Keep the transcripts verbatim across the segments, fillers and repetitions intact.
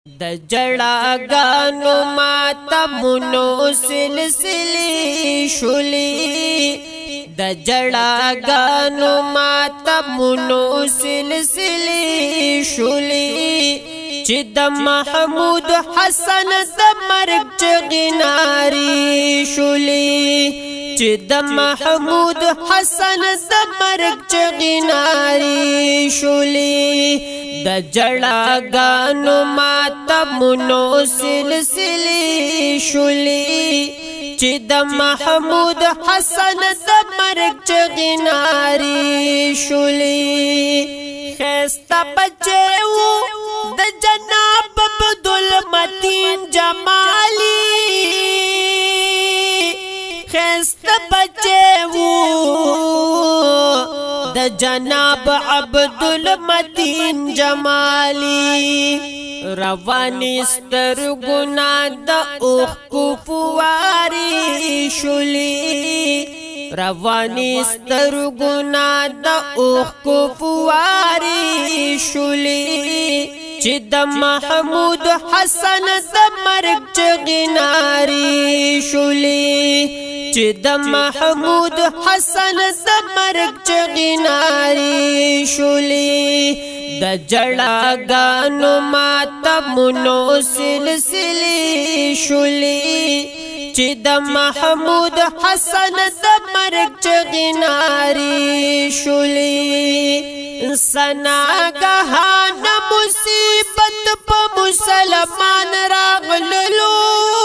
د جړاګانو ماتمونو سلسلې شولې د جړاګانو ماتمونو سلسلې شولې چې د محمود حسن د مرګ چغناري شولې چې د محمود حسن د مرګ چغناري شولې د جړاګانو ماتمونو سلسلې شولې چې د محمود حسن د مرګ چغناري شولې خسته بچي وو د جناب عبدالمتین جمالی خسته بچي وو د جناب عبدالمتین جمالی روانی سترګنا د اوخ کوفواری شولی روانی سترګنا د اوخ کوفواری شولی چې د محمود حسن د مرګ چغناري شولی چې د محمود حسن د مرګ چغناري شولی د جړاګانو ماتمونو سلسلې شولی چې د محمود حسن د مرګ چغناري شولی سناګهان مصیبت په مسلمان راغللو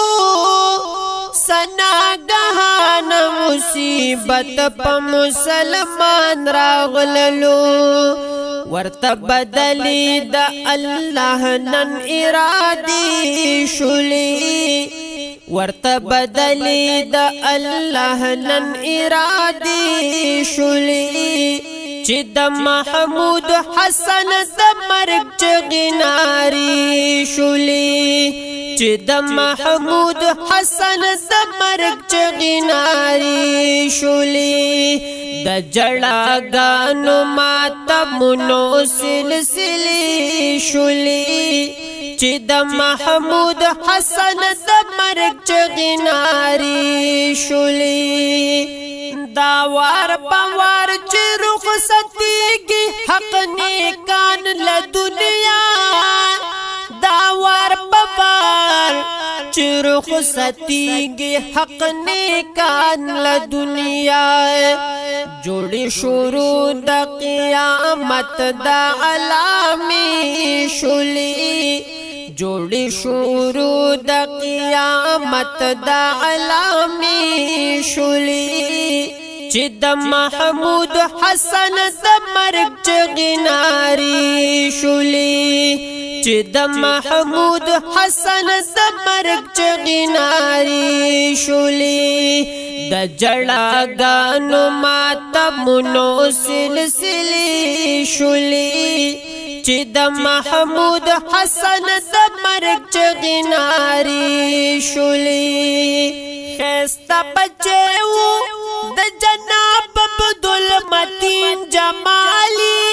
سناګهان مصیبت په مسلمان راغللو ورته بدلی د الله نن ارادي شولی ورته بدلی د الله نن ارادي شولی چې د محمود حسن د مرګ چغناري شولی چې د محمود حسن د مرګ چغناري شولی د جړاګانو ماتمونو سلسلې شولی چې د محمود حسن د مرګ چغناري شولی دا وار پوار چې رخصتيږي حق نیکان له دنیا دا وار پوار چې رخصتيږي حق نیکان له دنیا جوړي شروع د قیامت د علامه شولي جوړي شروع د قیامت د علامه شولي چې د محمود حسن د مرګ چغناري شولي چې د محمود حسن د مرګ چغناري شولي د جړاګانو ماتمونو سلسلې شولي چې د محمود حسن د مرګ چغناري شولي خسته بچي وو د جناب عبدالمتین جمالی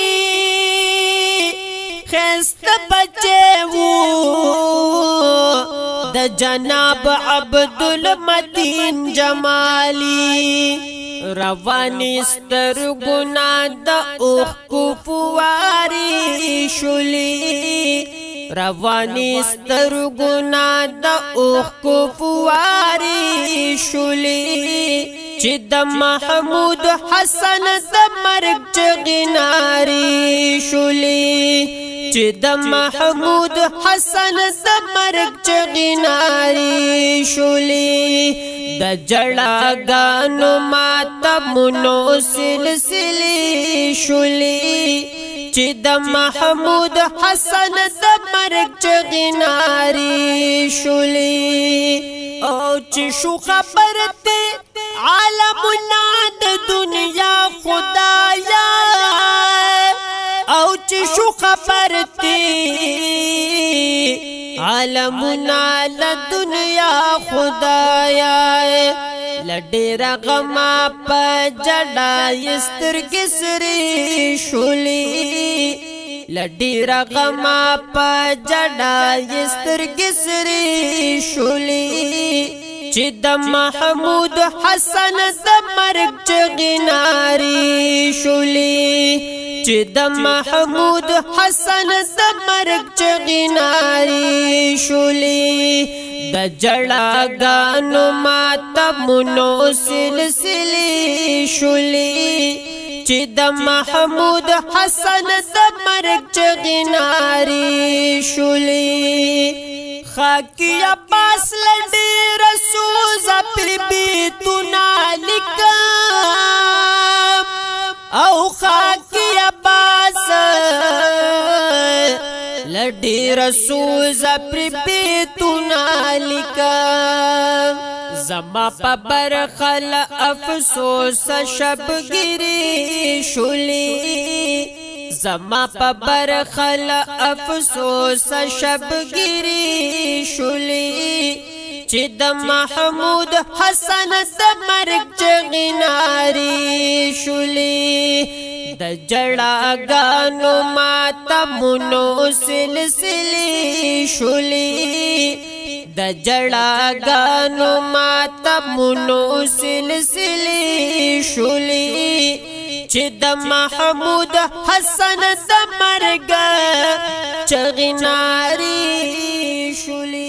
خسته بچي وو د جناب عبدالمتین جمالی روانی سترګنا د اوخ کوفواری شولی روانی سترګنا د اوخ کوفواری شولی چې د محمود حسن د مرګ چغناري شولی چې د محمود حسن د مرګ چغناري شولی د جړاګانو ماتمونو سلسلې شولی چې د محمود حسن د مرګ چغناري شولی او چې شو خبرته عالمنا د دنیا خدایا او چې شو خبرته عالمنا د دنیا خدایا لډیر غما په جړا یستر کسری شولي لډیر غما په جډا سترګې سرې شولې چې د محمود حسن د مرګ چغې نارې شولې چې د محمود حسن د مرګ چغې نارې شولې د جړاګانو ماتمونو سلسلې شولې چې د محمود حسن د مرګ چغې نارې شولې خاکی عباس لډیر سوزه پر بیتونه لیکم او خاکی عباس لډیر سوزه پر بیتونه لیکم زما په برخل افسوس شبګری شولې زما په برخل افسوس شبګری شولې چې د محمود حسن د مرګ چغې نارې شولې د جړاګانو ماتمونو سلسلې شولې د جړاګانو ماتمونو سلسلې شولې چې د محمود حسن د مرګ چغې نارې شولې